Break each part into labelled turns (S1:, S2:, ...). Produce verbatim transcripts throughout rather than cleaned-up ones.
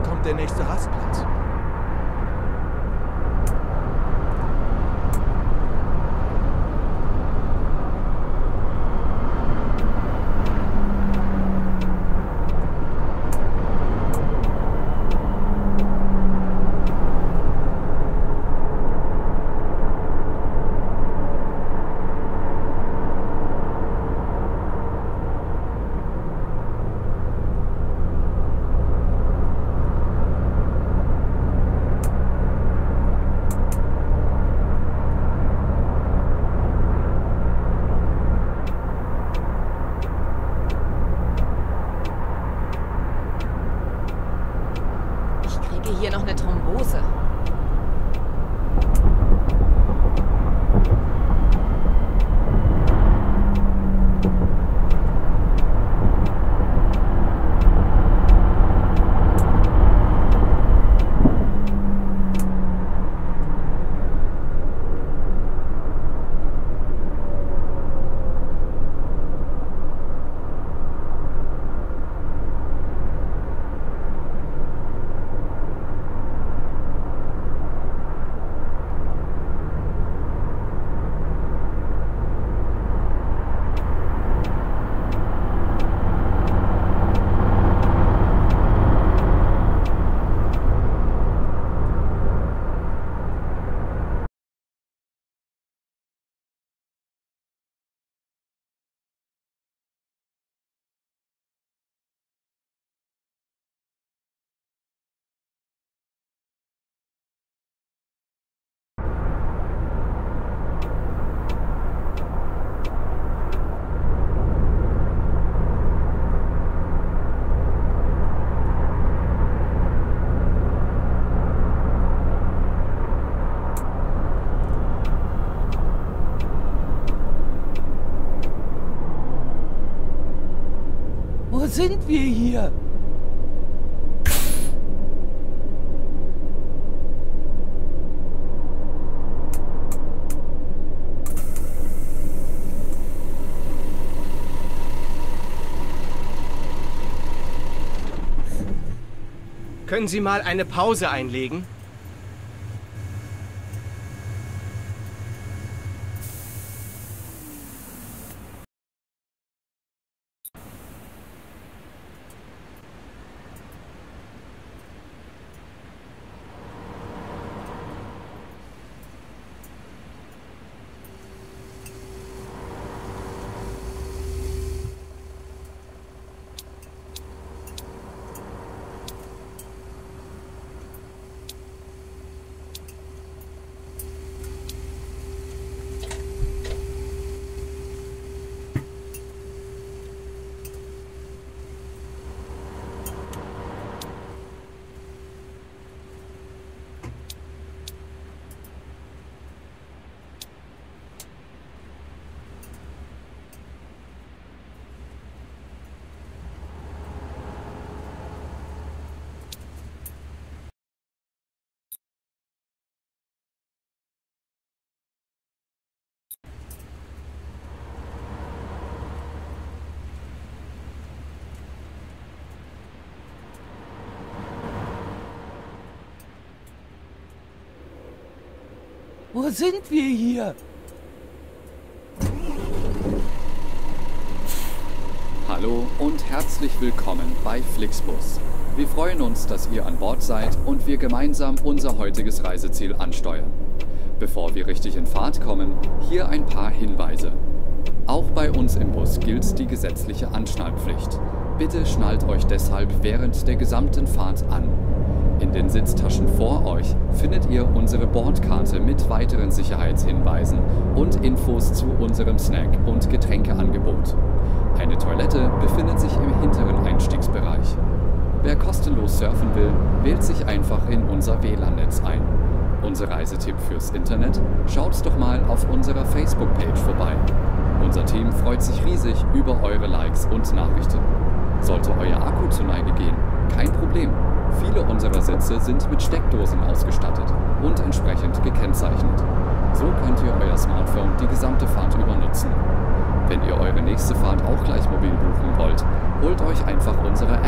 S1: kommt der nächste Rastplatz.
S2: Hier noch eine Thrombose.
S3: Wo sind wir hier?
S4: Können Sie mal eine Pause einlegen?
S3: Wo sind wir hier?
S5: Hallo und herzlich willkommen bei Flixbus. Wir freuen uns, dass ihr an Bord seid und wir gemeinsam unser heutiges Reiseziel ansteuern. Bevor wir richtig in Fahrt kommen, hier ein paar Hinweise. Auch bei uns im Bus gilt die gesetzliche Anschnallpflicht. Bitte schnallt euch deshalb während der gesamten Fahrt an. In den Sitztaschen vor euch findet ihr unsere Bordkarte mit weiteren Sicherheitshinweisen und Infos zu unserem Snack- und Getränkeangebot. Eine Toilette befindet sich im hinteren Einstiegsbereich. Wer kostenlos surfen will, wählt sich einfach in unser W L A N-Netz ein. Unser Reisetipp fürs Internet? Schaut doch mal auf unserer Facebook-Page vorbei. Unser Team freut sich riesig über eure Likes und Nachrichten. Sollte euer Akku zur Neige gehen, kein Problem. Viele unserer Sitze sind mit Steckdosen ausgestattet und entsprechend gekennzeichnet. So könnt ihr euer Smartphone die gesamte Fahrt über nutzen. Wenn ihr eure nächste Fahrt auch gleich mobil buchen wollt, holt euch einfach unsere App.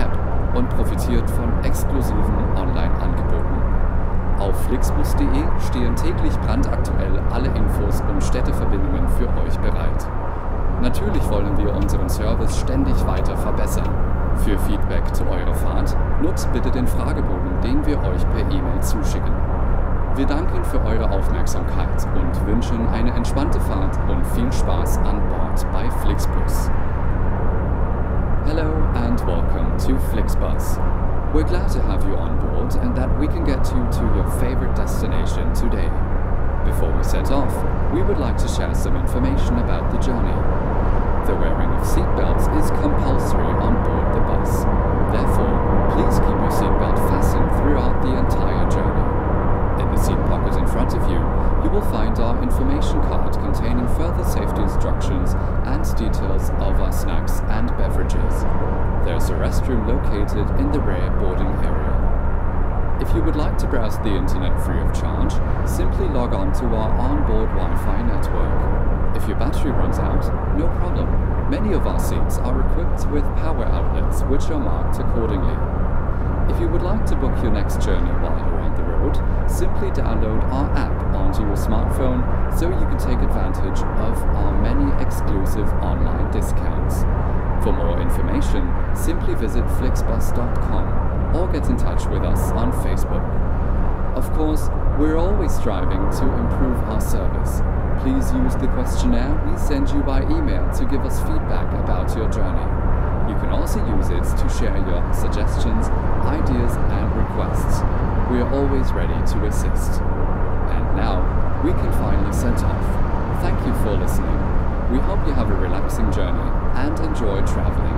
S5: und profitiert von exklusiven Online-Angeboten. Auf flixbus punkt de stehen täglich brandaktuell alle Infos und Städteverbindungen für euch bereit. Natürlich wollen wir unseren Service ständig weiter verbessern. Für Feedback zu eurer Fahrt nutzt bitte den Fragebogen, den wir euch per E-Mail zuschicken. Wir danken für eure Aufmerksamkeit und wünschen eine entspannte Fahrt und viel Spaß an Bord bei Flixbus. Hello and welcome to Flixbus. We're glad to have you on board and that we can get you to your favorite destination today. Before we set off, we would like to share some information about the journey. The wearing of seatbelts is compulsory on board the bus. Therefore, please keep your seatbelt fastened throughout the entire journey. In the seat pocket in front of you, you will find our information card containing further safety instructions and details of our snacks and beverages. There's a restroom located in the rear boarding area. If you would like to browse the internet free of charge, simply log on to our onboard Wi-Fi network. If your battery runs out, no problem. Many of our seats are equipped with power outlets which are marked accordingly. If you would like to book your next journey while you're on the road, simply download our app onto your smartphone so you can take advantage of our many exclusive online discounts. For more information, simply visit flixbus dot com or get in touch with us on Facebook. Of course, we're always striving to improve our service. Please use the questionnaire we send you by email to give us feedback about your journey. You can also use it to share your suggestions, ideas and requests. We are always ready to assist. And now, we can finally set off. Thank you for listening. We hope you have a relaxing journey and enjoy traveling